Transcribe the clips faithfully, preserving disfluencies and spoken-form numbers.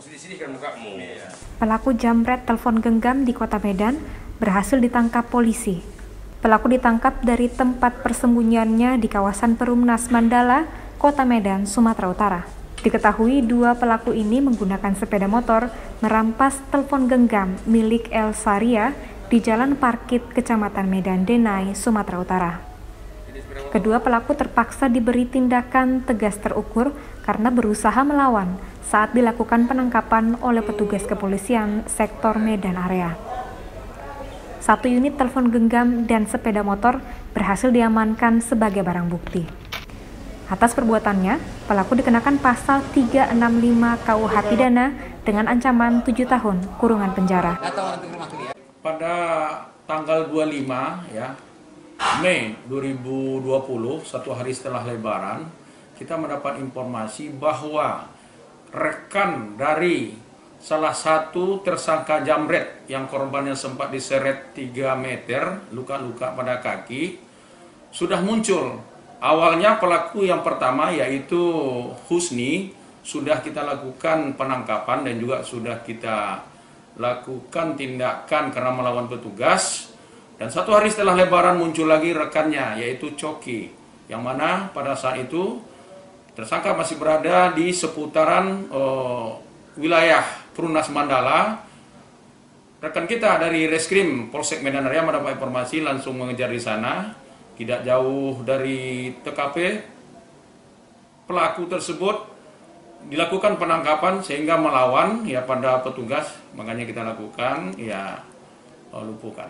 Pelaku jambret telepon genggam di Kota Medan berhasil ditangkap polisi. Pelaku ditangkap dari tempat persembunyiannya di kawasan Perumnas Mandala, Kota Medan, Sumatera Utara. Diketahui dua pelaku ini menggunakan sepeda motor merampas telepon genggam milik El Saria di Jalan Parkit, Kecamatan Medan Denai, Sumatera Utara. Kedua pelaku terpaksa diberi tindakan tegas terukur karena berusaha melawan saat dilakukan penangkapan oleh petugas kepolisian sektor Medan area. Satu unit telepon genggam dan sepeda motor berhasil diamankan sebagai barang bukti. Atas perbuatannya, pelaku dikenakan pasal tiga enam lima K U H pidana dengan ancaman tujuh tahun kurungan penjara. Pada tanggal dua puluh lima ya, Mei dua ribu dua puluh, satu hari setelah Lebaran, kita mendapat informasi bahwa rekan dari salah satu tersangka jambret yang korbannya sempat diseret tiga meter, luka-luka pada kaki, sudah muncul. Awalnya pelaku yang pertama yaitu Husni sudah kita lakukan penangkapan dan juga sudah kita lakukan tindakan karena melawan petugas. Dan satu hari setelah Lebaran muncul lagi rekannya yaitu Coki, yang mana pada saat itu tersangka masih berada di seputaran uh, wilayah Perumnas Mandala. Rekan kita dari Reskrim Polsek Medan Raya mendapat informasi langsung mengejar di sana. Tidak jauh dari T K P pelaku tersebut dilakukan penangkapan sehingga melawan ya pada petugas, makanya kita lakukan ya lumpuhkan.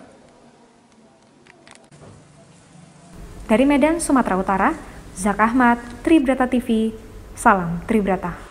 Dari Medan, Sumatera Utara, Zak Ahmad, Tribrata T V, salam Tribrata.